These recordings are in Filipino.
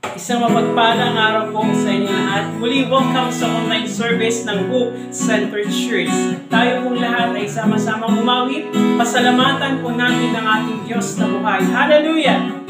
Isang mapagpalang araw po sa inyo lahat. Muli, welcome sa online service ng Hope Center Church. Tayo pong lahat ay sama-samang umawit. Pasalamatan po natin ang ating Diyos na buhay. Hallelujah!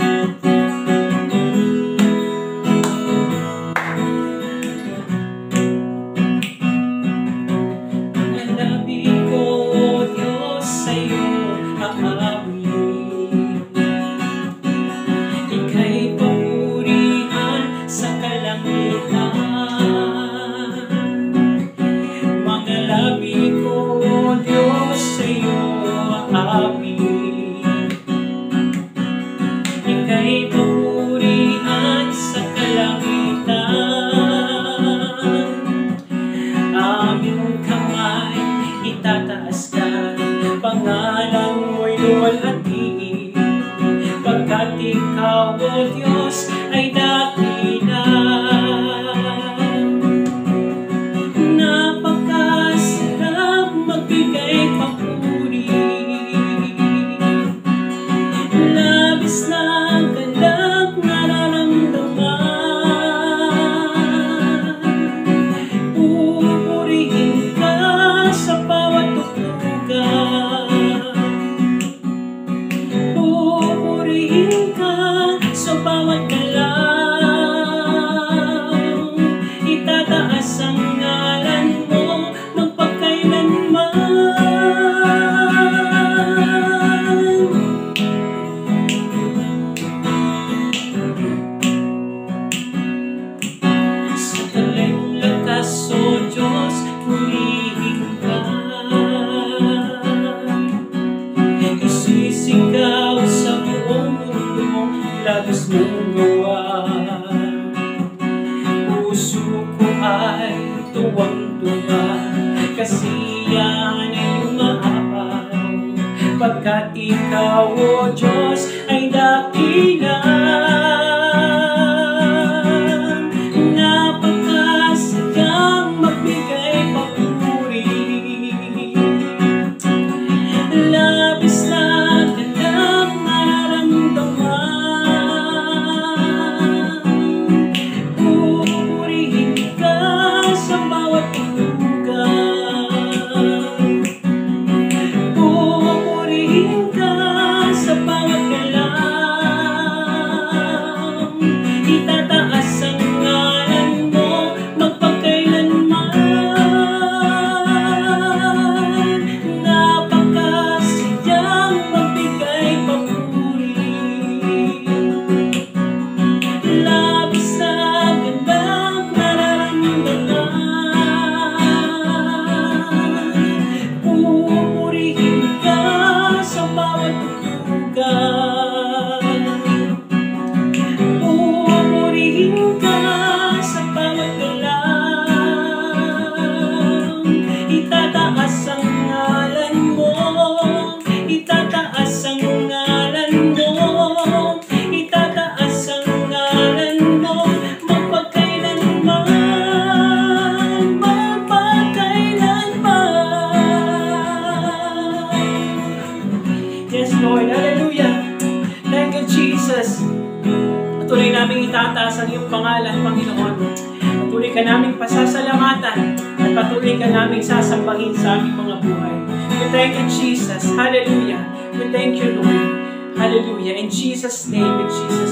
Sasambahin sa aming mga buhay. We thank you, Jesus. Hallelujah. We thank you, Lord. Hallelujah. In Jesus' name, in Jesus'